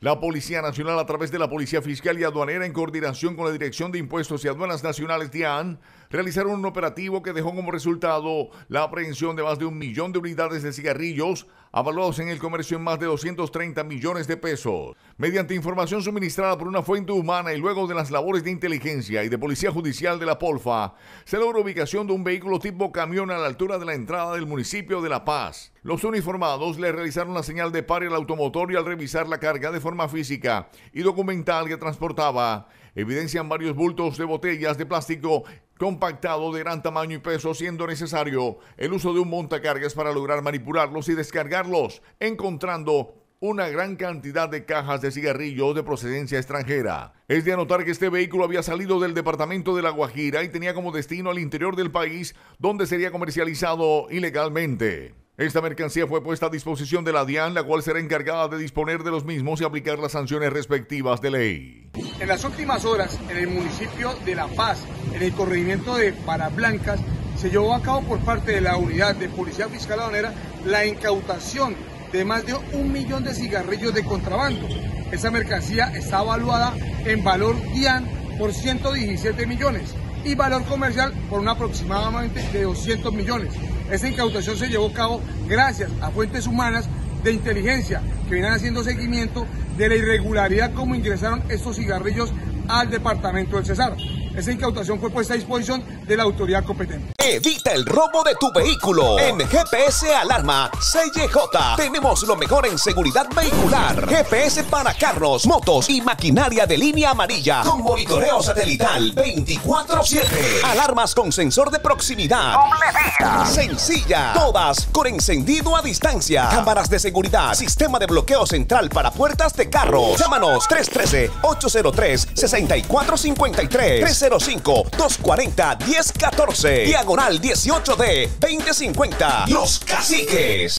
La Policía Nacional, a través de la Policía Fiscal y Aduanera, en coordinación con la Dirección de Impuestos y Aduanas Nacionales, DIAN, realizaron un operativo que dejó como resultado la aprehensión de más de 1 millón de unidades de cigarrillos, avaluados en el comercio en más de 230 millones de pesos. Mediante información suministrada por una fuente humana y luego de las labores de inteligencia y de Policía Judicial de la Polfa, se logró ubicación de un vehículo tipo camión a la altura de la entrada del municipio de La Paz. Los uniformados le realizaron la señal de pare al automotor y al revisar la carga de forma física y documental que transportaba, evidencian varios bultos de botellas de plástico compactado de gran tamaño y peso, siendo necesario el uso de un montacargas para lograr manipularlos y descargarlos, encontrando una gran cantidad de cajas de cigarrillos de procedencia extranjera. Es de anotar que este vehículo había salido del departamento de La Guajira y tenía como destino al interior del país, donde sería comercializado ilegalmente. Esta mercancía fue puesta a disposición de la DIAN, la cual será encargada de disponer de los mismos y aplicar las sanciones respectivas de ley. En las últimas horas, en el municipio de La Paz, en el corregimiento de Parablancas, se llevó a cabo por parte de la unidad de Policía Fiscal Aduanera la incautación de más de 1 millón de cigarrillos de contrabando. Esa mercancía está evaluada en valor DIAN por 117 millones y valor comercial por un aproximadamente de 200 millones. Esa incautación se llevó a cabo gracias a fuentes humanas de inteligencia que vienen haciendo seguimiento de la irregularidad como ingresaron estos cigarrillos al departamento del Cesar. Esa incautación fue puesta a disposición de la autoridad competente. Evita el robo de tu vehículo. En GPS Alarma CJ tenemos lo mejor en seguridad vehicular. GPS para carros, motos y maquinaria de línea amarilla. Con monitoreo satelital 24/7. Alarmas con sensor de proximidad. Sencilla. Todas con encendido a distancia. Cámaras de seguridad. Sistema de bloqueo central para puertas de carros. Llámanos 313-803-6453. 305-240-1014. Diagonal 18D 2050. Los Caciques.